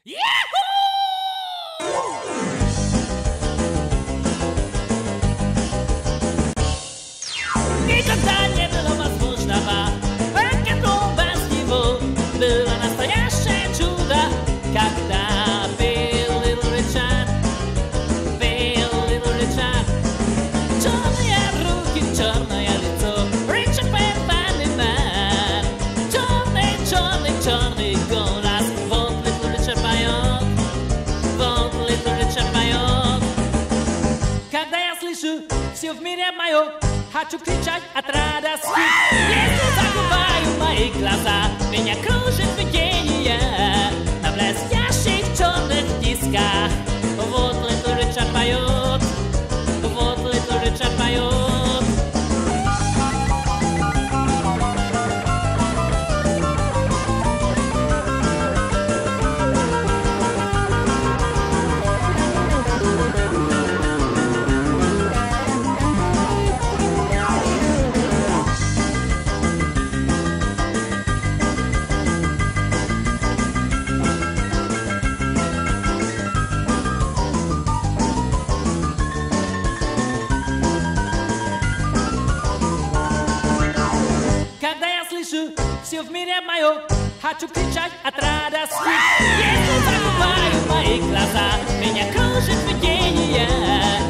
Никогда не было возможного, пока без него было настоящее чудо, когда пел Little Richard, Little Richard. Черные руки, черное лицо, Richard Penn, funny man. Черный, черный, черный голос, вот Little Richard поет, вот Little Richard поет. Когда я слышу все в мире мое, хочу кричать от радости. Если закрываю мои глаза, меня кружит видение на блестящих черных дисках. Вот Little Richard поет, вот Little Richard поет. Все в мире мое, хочу кричать от радости. Если закрываю мои глаза, меня кружит видение